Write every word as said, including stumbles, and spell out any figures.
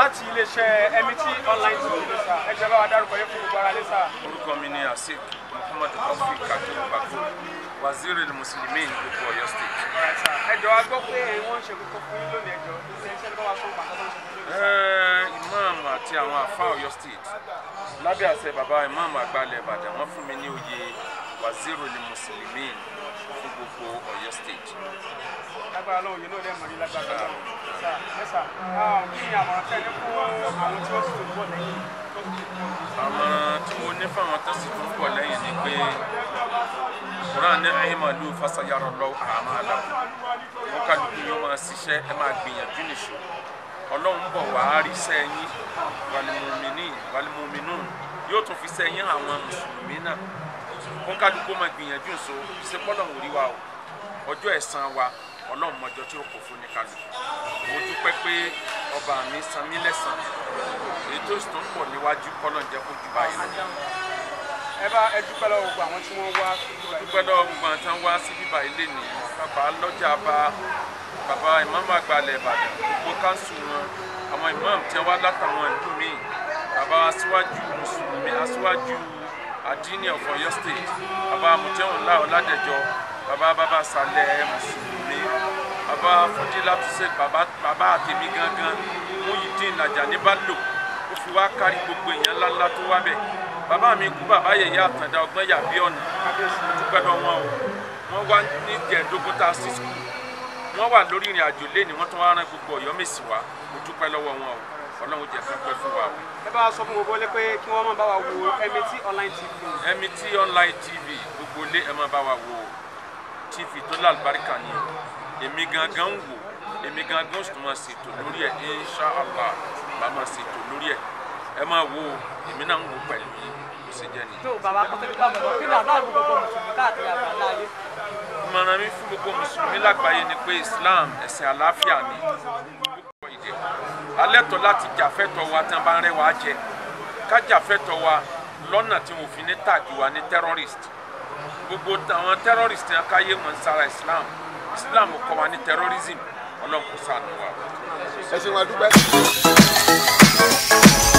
láti iléeṣẹ́ M T online T V sà ẹ jẹ́ bá wa dárúkọ yín fún gbogbo ara lé sà. orúkọ mi ni Sheikh Taofeeq Akeugbagold, WAZEER MUSLIMEEN of Oyo State. ẹ jọ̀ọ́ a gbọ́ pé wọ́n ń ṣe kókó fún yín lónìí ẹjọ́ iṣẹ́ bá wa sọ pàtó tó ń ṣe lónìí. Imam àti àwọn àfa Oyo State lábẹ́ àṣẹ bàbá Imam àgbàlẹ̀ Ìbàdàn wọ́n fún mi ní oyè WAZEER MUSLIMEEN fún gbogbo Oyo State. lágbára lọ́wọ́ yìí náà dẹ́ mọ̀ ní lágbára lọ́wọ́ sà mẹ́sà kí ni àmọ̀ràn tẹ́lẹ̀ fún àwọn tí ó sì tó bọ̀ lẹ́yìn. àmọ̀ràn tí mo ní fáwọn tó sì tó bọ̀ lẹ́yìn ni pé Quran ní ayémàlú fásayàrọ̀ lọ́wọ́ àmà àlàbò wọn kálukú yóò máa ṣiṣẹ́ ẹ máa gbìyànjú nìṣó Ọlọ́run bọ̀ wá rí sẹ́yìn wàlímùmínì wàlímùmínù yóò tún fi sẹ́yìn àwọn mùsùlùmí náà wọn kálukú máa gbìyànjú nìṣó ìṣepọ́lọ̀ ń rí wa o ọjọ́ ẹ̀san wa Ọlọ́run mọjọ tí ó kò fún ní kálukú mo dúpẹ́ pé ọba mi san mí lẹ́san èyí tó sì tún pọ̀ níwájú kọ́lọ̀ ń jẹ́ kó jù báyìí lọ. ẹ bá ẹ dúpẹ́ lọ́wọ́ gbogbo àwọn tí wọ́n wá. dúpẹ́ lọ́wọ́ gbogbo àwọn tí wọ́n wá sí bíbá ilé ní bàbá lọ́jà bá bàbá Imam àgbàlẹ̀ Ìbàdàn gbogbo káńsù wọn àwọn imam tí wọ́n wá látàwọn ìlú míì bàbá aṣíwájú mùsùlùmí aṣíwájú Adeyemi of Oyo State bàbá mutẹ́wọ̀nlá ọ̀làdẹ̀jọ bàbá bàbá sàlẹ̀ mùsùlùmí bàbá Fodilatu ṣe bàbá bàbá àtẹ̀mí gangan Muideen Ajani bá lò ó fi wá kárí gbogbo èèyàn ńláńlá tó wá bẹ̀ bàbá mi kú bàbá yẹ̀yẹ́ Atanda ọgbọ́n yàbí ọ̀nà dúpẹ́ lọ wọn o wọ́n wá ní gẹ̀ẹ́dógún tá a sí skul wọ́n wà lórí ìrìn àjò lé ní wọ́n tún wá rán gbogbo Ọ̀yọ́ Mèsì wá mo dúpẹ́ lọ́wọ́ wọn o Ọlọ́run jẹ́ ká pẹ́ fún wa o. ẹ bá wa sọ fún gbogbo ilé pé kí wọ́n máa bá wa wo M T online T V. M T online T V gbogbo ilé ẹ máa bá wa wo T V tó lálùbáríkà ni èmi gangan ń wò èmi gangan sì tún máa ṣètò lórí ẹ̀ inshallah máa máa ṣètò lórí ẹ̀ ẹ máa wo èmi náà ń wò pẹ̀lú yín kò sì jẹ́ nìyí. tó bàbá kọ́tẹ́lẹ́ bá bọ̀ kí ni àbáwọ̀ gbogbo mùsùlùmí káàkiri àgbáńlá ayé. ìmọ̀ràn mi fún gbogbo mùsùlùmí lágbàáyé ni pé Islam ẹ̀sìn àlàáfíà ni alẹ́ tọ́ láti jàfẹ́tọ̀ wa tí wọ́n bá ń rẹ́ wa jẹ ká jàfẹ́tọ̀ wa lọ́nà tí wọ́n fi ní tàgì wa ní terrorist gbogbo àwọn terrorist yẹn káyé mọ̀ sára Islam Islam kọ́ wa ní terrorism Ọlọ́run kò ṣàánú wa. ẹ ṣe wọn dúpẹ́.